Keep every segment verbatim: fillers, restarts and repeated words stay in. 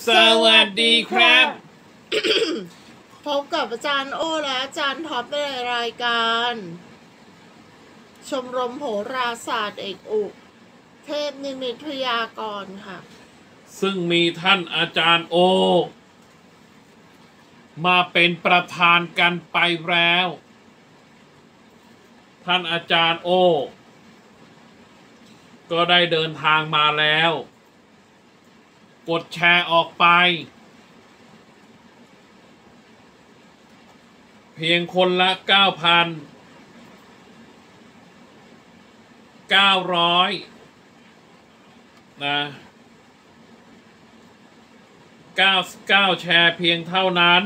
สวัสดีครับพบกับอาจารย์โอและอาจารย์ท็อปในรายการชมรมโหราศาสตร์เอกอุเทพนิมิตพยากรณ์ค่ะซึ่งมีท่านอาจารย์โอมาเป็นประธานกันไปแล้วท่านอาจารย์โอก็ได้เดินทางมาแล้วกดแชร์ออกไปเพียงคนละ เก้าพันเก้าร้อย นะเก้าสิบเก้าแชร์เพียงเท่านั้น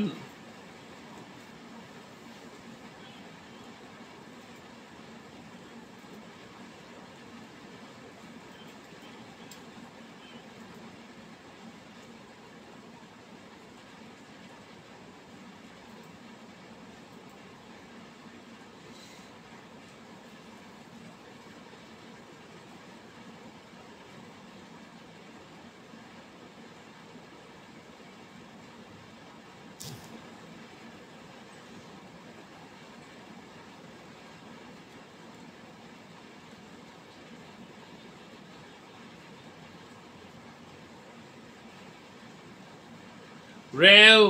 เร็ว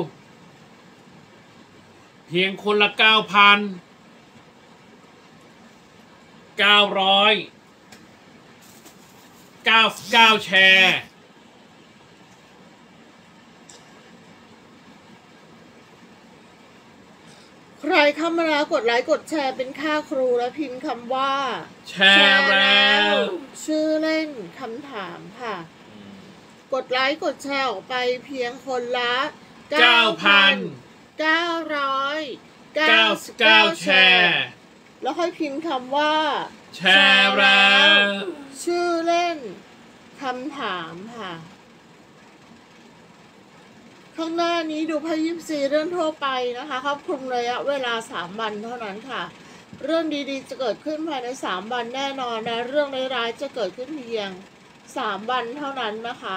เพียงคนละ เก้าพันเก้าร้อยเก้าสิบเก้าแชร์ใครเข้ามาแล้วกดไลค์กดแชร์เป็นค่าครูและพิมพ์คำว่าแชร์แล้วชื่อเล่นคำถามค่ะกดไลค์กดแชร์ออกไปเพียงคนละเก้าพันเก้าร้อยเก้าสิบเก้าแชร์แล้วค่อยพิมพ์คำว่าแชร์แล้วชื่อเล่นคำถามค่ะข้างหน้านี้ดูไพ่ยิปซีเรื่องทั่วไปนะคะครอบคลุมระยะเวลาสามวันเท่านั้นค่ะเรื่องดีๆจะเกิดขึ้นภายในสามวันแน่นอนนะเรื่องร้ายๆจะเกิดขึ้นเพียงสามวันเท่านั้นนะคะ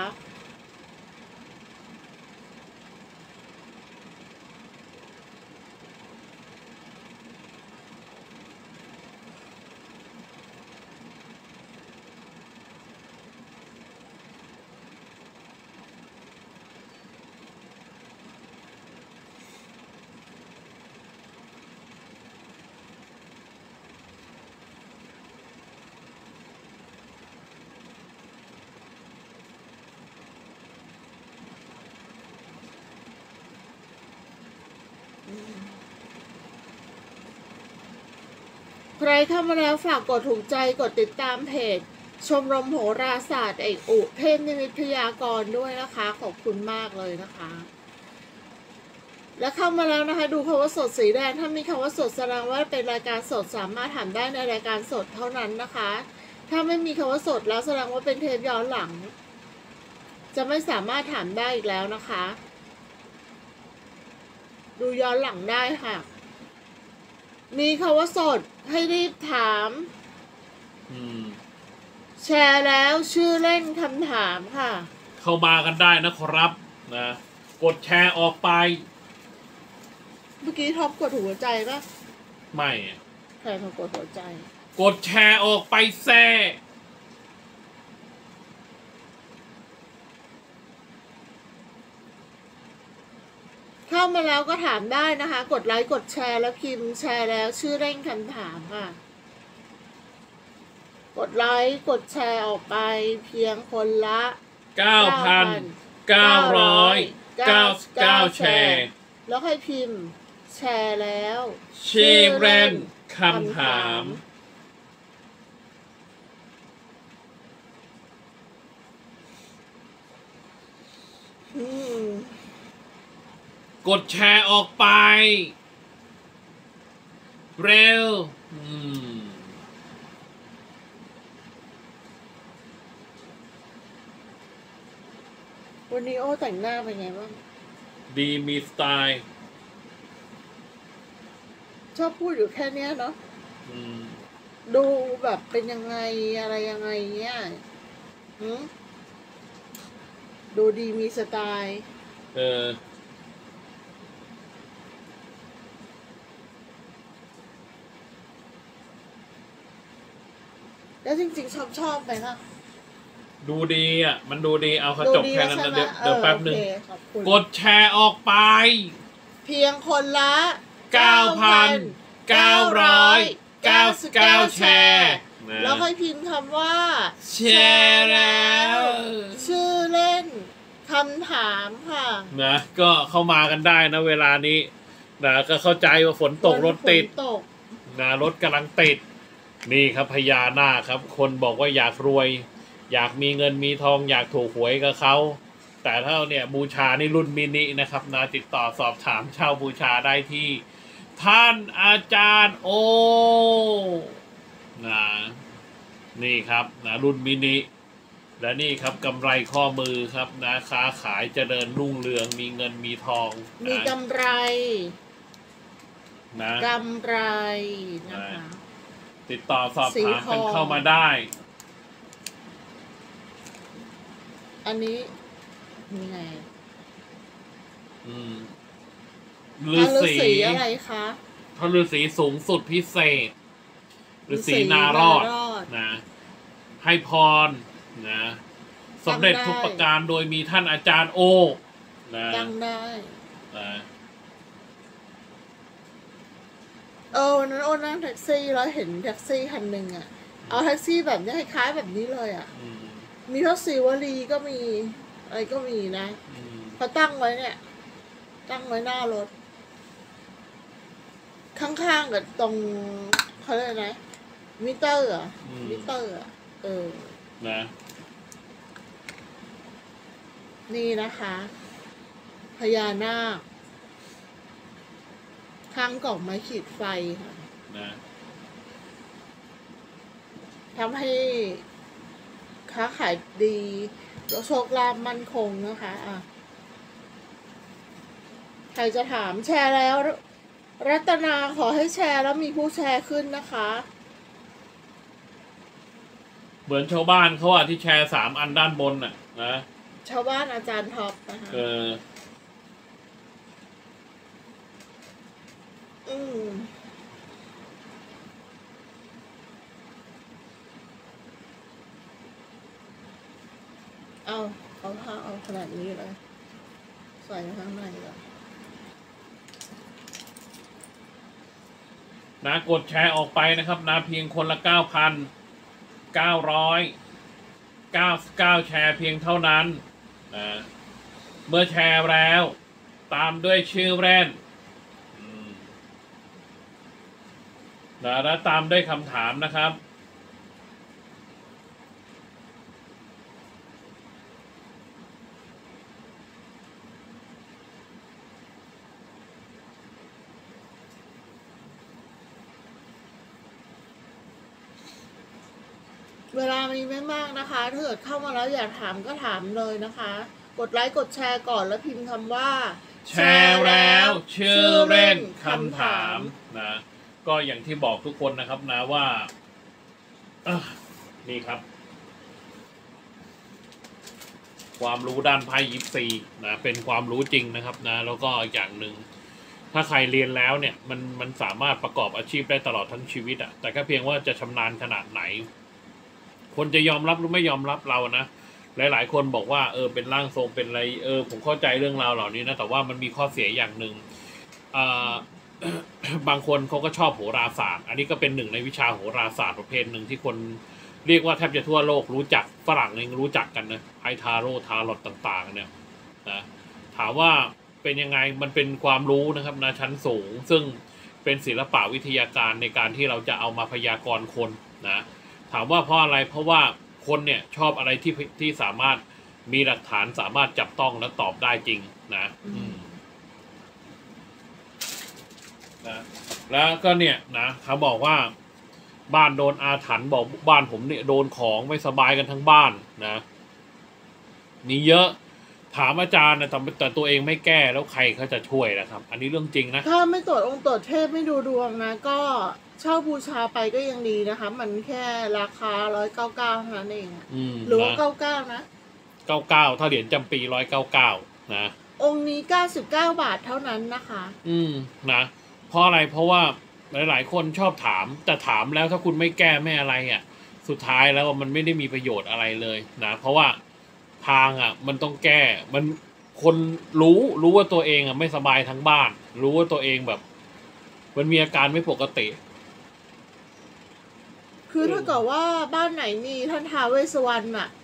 ใครเข้ามาแล้วฝากกดถูกใจกดติดตามเพจชมรมโหราศาสตร์เอกอุเทพนิมิตพยากรณ์ด้วยนะคะขอบคุณมากเลยนะคะและเข้ามาแล้วนะคะดูคำว่าสดสีแดงถ้ามีคำว่าสดแสดงว่าเป็นรายการสดสามารถถามได้ในรายการสดเท่านั้นนะคะถ้าไม่มีคำว่าสดแล้วแสดงว่าเป็นเทปย้อนหลังจะไม่สามารถถามได้อีกแล้วนะคะดูย้อนหลังได้ค่ะมีคำว่าสดให้รีบถามแชร์แล้วชื่อเล่นคำถามค่ะเข้ามากันได้นะครับนะกดแชร์ออกไปเมื่อกี้ท็อปกดหัวใจปะไม่ใครมากดหัวใจกดแชร์ออกไปแซ่เข้ามาแล้วก็ถามได้นะคะกดไลค์กดแชร์แล้วพิมพ์แชร์แล้วชื่อเร่งคำถามค่ะกดไลค์กดแชร์ออกไปเพียงคนละเก้าพันเก้าร้อยเก้าสิบเก้าแชร์แล้วให้พิมพ์แชร์แล้วชื่อเร่งคำถามอืมกดแชร์ออกไปเร็ววันนี้โอ้แต่งหน้าเป็นไงบ้างดีมีสไตล์ชอบพูดอยู่แค่นี้เนาะดูแบบเป็นยังไงอะไรยังไงเนี่ยหืมดูดีมีสไตล์เออแล้วจริงๆชอบชอบไหมล่ะดูดีอ่ะ มันดูดีเอาเขาดูจบดีแค่นั้นใช่นะไหมเดี๋ยวเอเดี๋ยวอแป๊บโอหนึ่งเคขอบคุณกดแชร์ออกไปเพียงคนละเก้าพันเก้าร้อยเก้าสิบเก้าแชร์นะแล้วค่อยพิมพ์คำว่าแชร์แล้วชื่อเล่นคำถามค่ะนะก็เข้ามากันได้นะเวลานี้นะก็เข้าใจว่าฝนตกรถติดฝนตกนะรถกำลังติดนี่ครับพญานาคครับ คนบอกว่าอยากรวย อยากมีเงินมีทองอยากถูกหวยกับเขาแต่ถ้าเนี่ยบูชานี่รุ่นมินินะครับนะติดต่อสอบถามเช่าบูชาได้ที่ ท่านอาจารย์โอนะนี่ครับนะรุ่นมินิและนี่ครับกำไรข้อมือครับนะค้าขายเจริญรุ่งเรืองมีเงินมีทองมีนะกำไรนะกำไรนะคะติดต่อสอบสีถามทกันองเข้ามาได้อันนี้มีไงอืมพฤาระฤาษีษีอะไรคะพระฤาษีสูงสุดพิเศษฤาษีนารอดนะ ให้พรนะสำเร็จทุกประการโดยมีท่านอาจารย์โอนะตั้งได้นะเออวันนั้นโอ้นั่งแท็กซี่แล้วเห็นแท็กซี่คันหนึ่งอ่ะ เอาแท็กซี่แบบนี้คล้ายๆแบบนี้เลยอ่ะอืมมีรถสีวลีก็มี อะไรก็มีนะอืมเขาตั้งไว้เนี่ย ตั้งไว้หน้ารถ ข้างๆกับตรงเขาเรียกอะไรนะมิเตอร์เหรอ่ะมิเตอร์อ่ะเออนะนี่นะคะพญานาคข้างกล่องไม้ขีดไฟค่ะนะทำให้ค้าขายดีโชคลาภมั่นคงนะคะอ่ะใครจะถามแชร์แล้ว รัตนาขอให้แชร์แล้วมีผู้แชร์ขึ้นนะคะเหมือนชาวบ้านเขาอะที่แชร์สามอันด้านบนน่ะนะชาวบ้านอาจารย์ท็อปนะคะเอออืมเอาเอาผ้าเอาขนาดนี้เลย ใส่ข้างในเลยนะกดแชร์ออกไปนะครับนะเพียงคนละเก้าพันเก้าร้อยเก้าสิบเก้าแชร์เพียงเท่านั้นนะเมื่อแชร์แล้ว ตามด้วยชื่อแบรนด์อืมนะแล้วตามด้วยคำถามนะครับเวลามีไม่มากนะคะถ้าเกิดเข้ามาแล้วอยากถามก็ถามเลยนะคะ กดไลค์กดแชร์ก่อนแล้วพิมพ์คำว่าแชร์แล้วชื่อเล่นคำถามนะก็อย่างที่บอกทุกคนนะครับนะว่าอ่ะนี่ครับ ความรู้ด้านไพ่ยิปซีนะเป็นความรู้จริงนะครับนะแล้วก็อย่างหนึ่งถ้าใครเรียนแล้วเนี่ยมันมันสามารถประกอบอาชีพได้ตลอดทั้งชีวิตอะแต่ก็เพียงว่าจะชำนาญขนาดไหน คนจะยอมรับหรือไม่ยอมรับเรานะหลายๆคนบอกว่าเออเป็นร่างทรงเป็นอะไรเออผมเข้าใจเรื่องราวเหล่านี้นะแต่ว่ามันมีข้อเสียอย่างหนึ่งอ่า บางคนเขาก็ชอบโหราศาสตร์อันนี้ก็เป็นหนึ่งในวิชาโหราศาสตร์ประเภทหนึ่งที่คนเรียกว่าแทบจะทั่วโลกรู้จักฝรั่งเองรู้จักกันนะไอทาโร่ทาร์ลอตต่างๆเนี่ยนะถามว่าเป็นยังไงมันเป็นความรู้นะครับนะชั้นสูง ซึ่งเป็นศิลปะวิทยาการในการที่เราจะเอามาพยากรณ์คนนะถามว่าเพราะอะไรเพราะว่าคนเนี่ยชอบอะไรที่ที่สามารถมีหลักฐานสามารถจับต้องและตอบได้จริงนะอืมนะแล้วก็เนี่ยนะเขาบอกว่าบ้านโดนอาถรรพ์บอกบ้านผมเนี่ยโดนของไม่สบายกันทั้งบ้านนะนี่เยอะถามอาจารย์นะแต่แต่ตัวเองไม่แก้แล้วใครเขาจะช่วยนะครับ อันนี้เรื่องจริงนะถ้าไม่ตรวจองค์ตรวจเทพไม่ดูดวงนะ ก็เช่าบูชาไปก็ยังดีนะคะ มันแค่ราคาร้อยเก้าเก้าเท่านั้นเองอะอืมหรือว่านะเก้าเก้านะเก้าเก้าถ้าเหรียญจำปีร้อยเก้าเก้านะองค์นี้เก้าสิบเก้าบาทเท่านั้นนะคะอืมนะเพราะอะไรเพราะว่าหลายๆคนชอบถามแต่ถามแล้วถ้าคุณไม่แก้ไม่อะไรอ่ะสุดท้ายแล้วมันไม่ได้มีประโยชน์อะไรเลยนะเพราะว่าทางอ่ะมันต้องแก้มันคนรู้รู้ว่าตัวเองอ่ะไม่สบายทั้งบ้านรู้ว่าตัวเองแบบมันมีอาการไม่ปกติคือถ้าเกิดว่าบ้านไหนมีท่านท้าวเวสสวรรณอ่ะ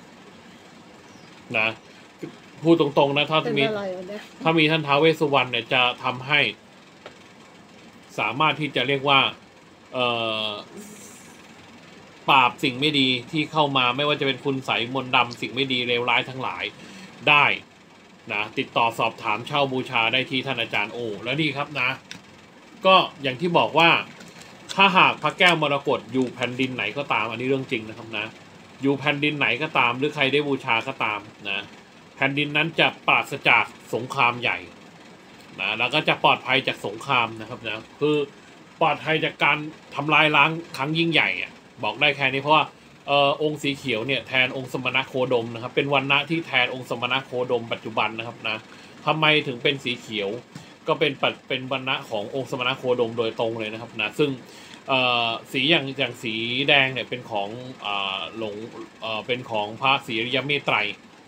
นะพูดตรงๆนะถ้าเป็นมีอะไรวะเนี่ยถ้ามีท่านท้าวเวสสุวรรณเนี่ยจะทำให้ สามารถที่จะเรียกว่าเอ่อปราบสิ่งไม่ดีที่เข้ามาไม่ว่าจะเป็นคุณไสยมนต์ดำสิ่งไม่ดีเลวร้ายทั้งหลายได้นะติดต่อสอบถามเช่าบูชาได้ที่ท่านอาจารย์โอแล้วนี่ครับนะ ก็อย่างที่บอกว่าถ้าหากพระแก้วมรกตอยู่แผ่นดินไหนก็ตามอันนี้เรื่องจริงนะครับนะอยู่แผ่นดินไหนก็ตามหรือใครได้บูชาก็ตามนะแผ่นดินนั้นจะปราศจากสงครามใหญ่นะแล้วก็จะปลอดภัยจากสงครามนะครับนะคือปลอดภัยจากการทำลายล้างครั้งยิ่งใหญ่อะบอกได้แค่นี้เพราะว่าเอ่อองค์สีเขียวเนี่ยแทนองค์สมณโคดมนะครับเป็นวันณะที่แทนองค์สมณโคดมปัจจุบันนะครับนะทำไมถึงเป็นสีเขียวก็เป็นปัจเป็นวันณะขององค์สมณโคดมโดยตรงเลยนะครับนะซึ่งเอ่อสีอย่างอย่างสีแดงเนี่ยเป็นของอ่าหลงเอ่อเป็นของพระศรีอริยเมตไตร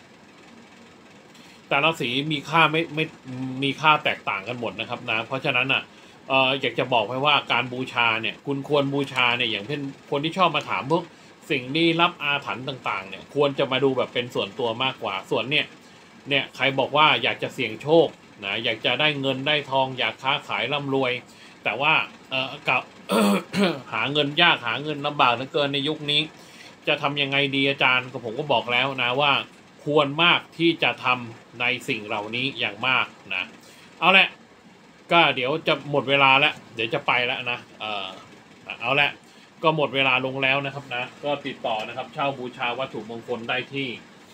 แต่ละสีมีค่าไม่ไม่มีค่าแตกต่างกันหมดนะครับนะเพราะฉะนั้นอ่ะเอ่ออยากจะบอกให้ว่าการบูชาเนี่ยคุณควรบูชาเนี่ยอย่างเช่นคนที่ชอบมาถามพวกสิ่งลี้ลับอาถรรพ์ต่างๆเนี่ยควรจะมาดูแบบเป็นส่วนตัวมากกว่าส่วนเนี่ยเนี่ยใครบอกว่าอยากจะเสี่ยงโชคนะอยากจะได้เงินได้ทองอยากค้าขายร่ำรวยแต่ว่าเออกับ หาเงินยากหาเงินลำบากเหลือเกินในยุคนี้จะทำยังไงดีอาจารย์ก็ผมก็บอกแล้วนะว่าควรมากที่จะทำในสิ่งเหล่านี้อย่างมากนะเอาแหละก็เดี๋ยวจะหมดเวลาแล้วเดี๋ยวจะไปแล้วนะเออเอาแหละก็หมดเวลาลงแล้วนะครับนะก็ติดต่อนะครับเช่าบูชาวัตถุมงคลได้ที่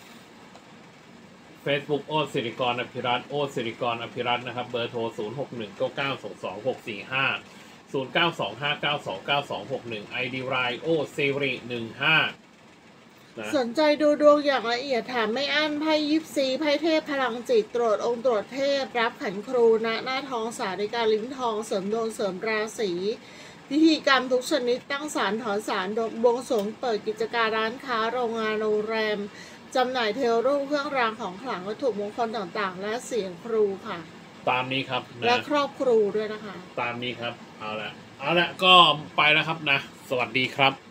Facebook โอสิริกรอภิรัตน์โอสิริกรอภิรัตน์นะครับเบอร์โทรศูนย์ หก หนึ่ง เก้า เก้า สอง สอง หก สี่ ห้า ศูนย์ เก้า สอง ห้า เก้า สอง เก้า สอง หก หนึ่ง ไอ ดี ไลน์ โอสิริหนึ่งห้านะสนใจดูดวงอย่างละเอียดถามไม่อั้นไพ่ยิปซีไพ่เทพพลังจิตตรวจองค์ตรวจเทพรับขันครูณหน้าทองสาริกาลิ้นทองเสริมดวงเสริมราศีพิธีกรรมทุกชนิดตั้งศาลถอนศาลบวงสรวงเปิดกิจการร้านค้าโรงงานโรงแรมจำหน่ายเทวรูปเครื่องรางของขลังวัตถุมงคลต่างๆ และเสียงครูค่ะตามนี้ครับนะและครอบครูด้วยนะคะตามนี้ครับเอาละเอาละก็ไปแล้วครับนะ สวัสดีครับ